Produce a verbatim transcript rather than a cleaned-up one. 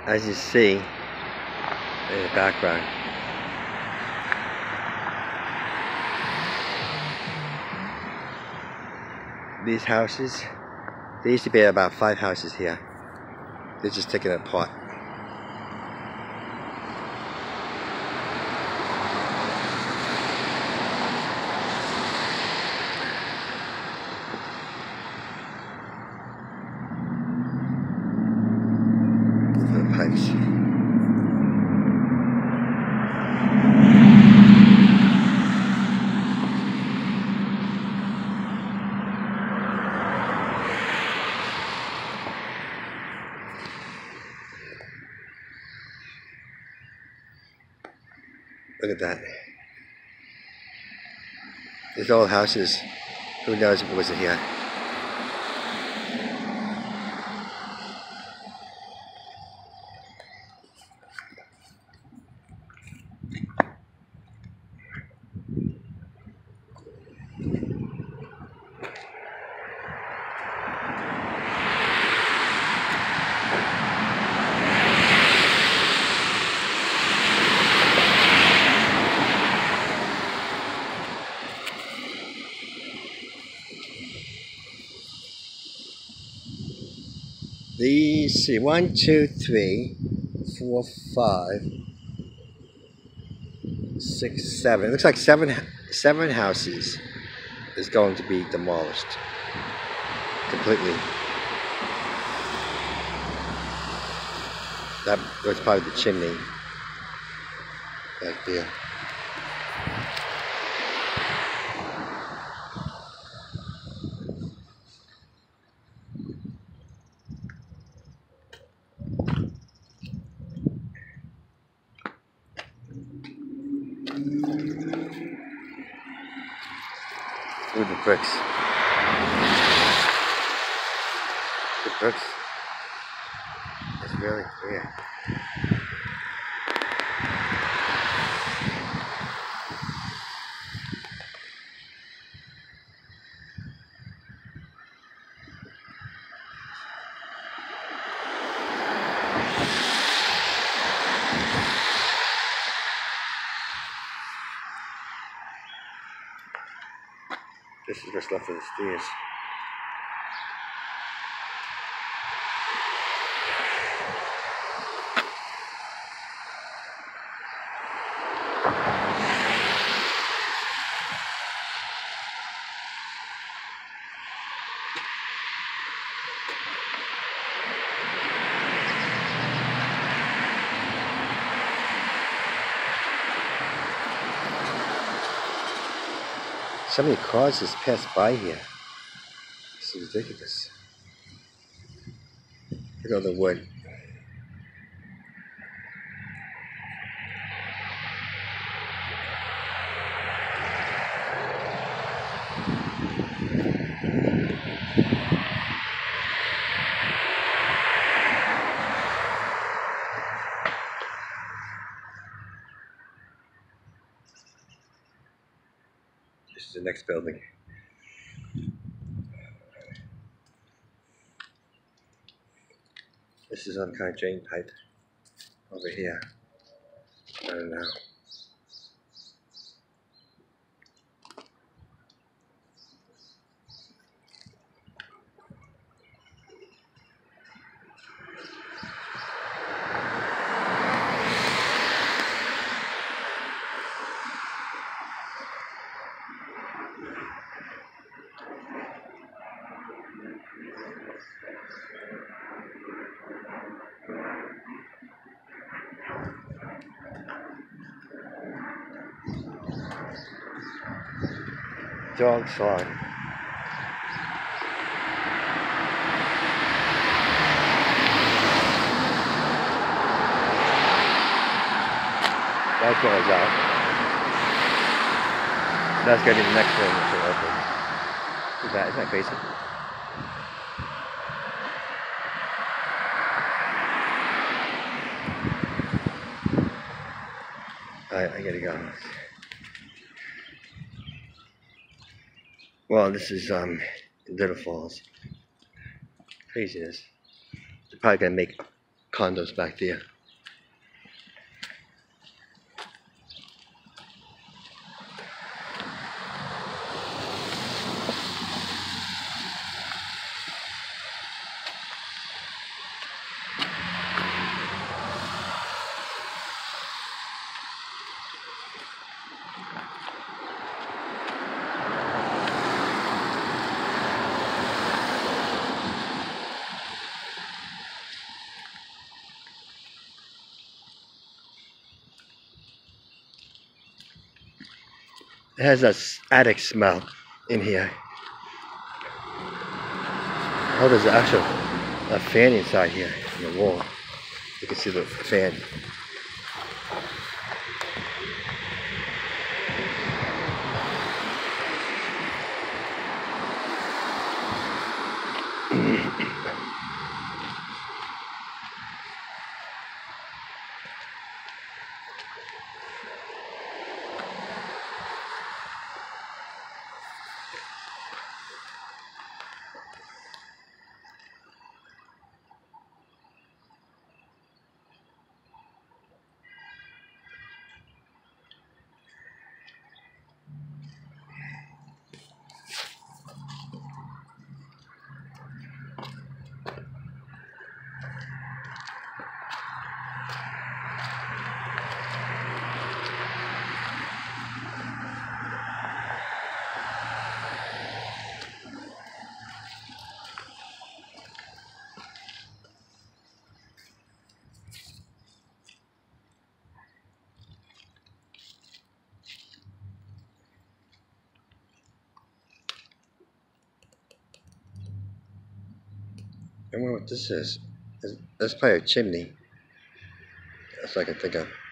as you see in the background, these houses, there used to be about five houses here. They're just taking it apart. Pipes. Look at that. These old houses. Who knows if it was here? These, see, one, two, three, four, five, six, seven. It looks like seven, seven houses is going to be demolished completely. That was probably the chimney back there. Look at the bricks. The bricks. It's really clear. This is what's left of the stairs. So many cars just passed by here. This is ridiculous. Look at all the wood. This is the next building. This is some kind of drain pipe over here. I don't know. Dog slide. That goes out. That's going to be the next one to open. Look at that, isn't that crazy? Alright, I gotta go. Well, this is um Little Falls. Craziness. They're probably gonna make condos back there. It has a attic smell in here. Oh, there's actually a fan inside here in the wall. You can see the fan. I wonder what this is. Let's play a chimney. That's all I can think of.